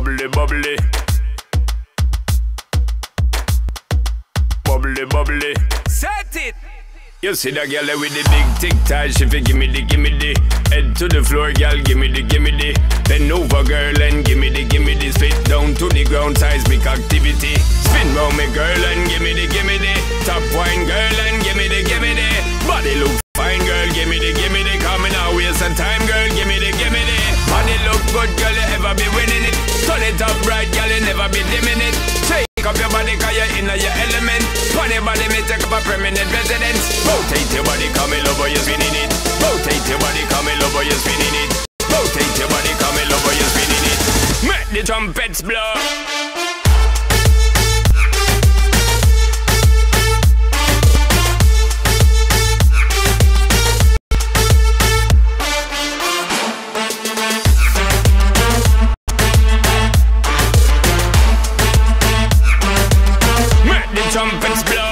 bubbly, bubbly. Bubbly, bubbly. Set it! You see that girl with the big tic tac, she fi gimme the head to the floor, girl, gimme the bend over, girl, and gimme the spit down to the ground, seismic activity. Spin round me, girl, and gimme the top wine, girl, and gimme the body look fine, girl, gimme the coming out, waste some time, girl, gimme the body look good, girl, you ever be winning it. Turn it up right, girl, you never be dimming it. Shake up your body, cause you're in your element. Funny body, me take up a permanent residence. Rotate your body, come in over, you're spinning it. Rotate your body, come in over, you're spinning it. Rotate your body, come in over, you're spinning it. Make the trumpets blow. Trumpets blow.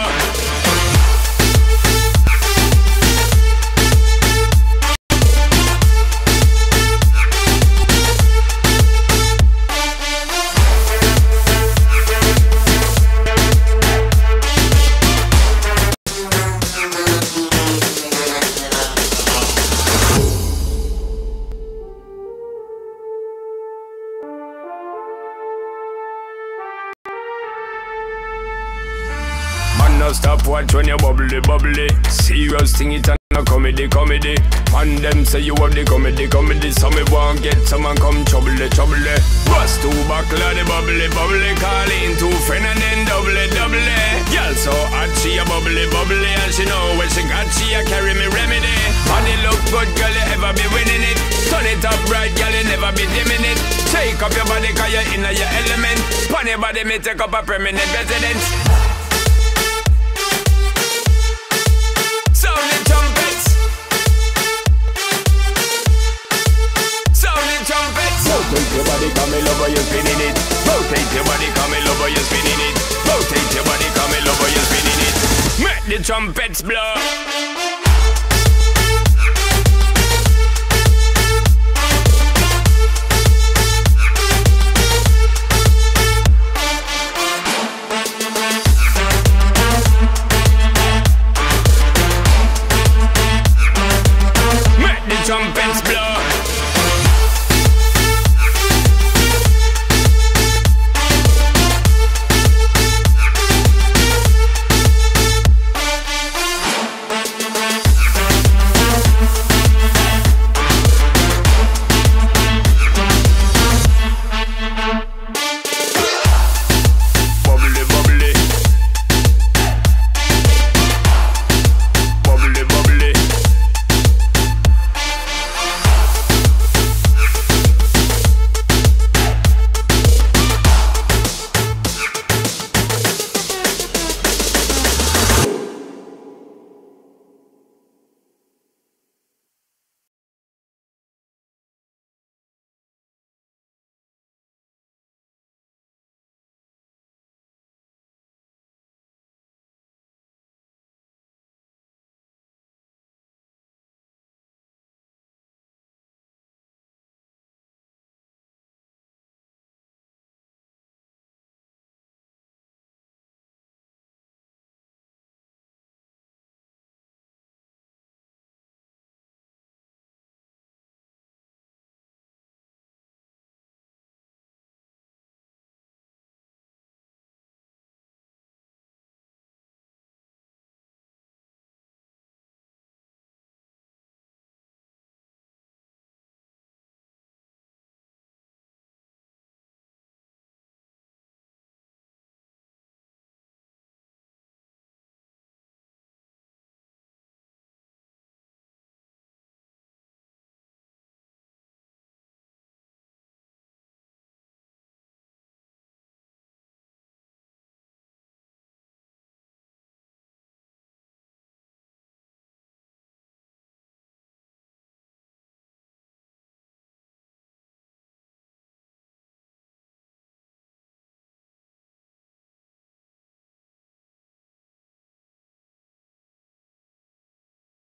No stop watch when you bubbly, bubbly. Serious thing it and no comedy. And them say you have the comedy. So me won't get someone come trouble. Bust two buckle of the bubbly. Call in two friend and then double. Girl so hot she a bubbly. And she know when she got she a carry me remedy. Body look good, girl, you ever be winning it. Turn it up right, girl, you never be dimming it. Shake up your body cause you're in your element. Pon your body me take up a permanent residence. Sounding trumpets. Rotate your body, come in over, you're spinning it. Rotate your body, come in over, you're spinning it. Rotate your body, come in over, you're spinning it. Make the trumpets blow.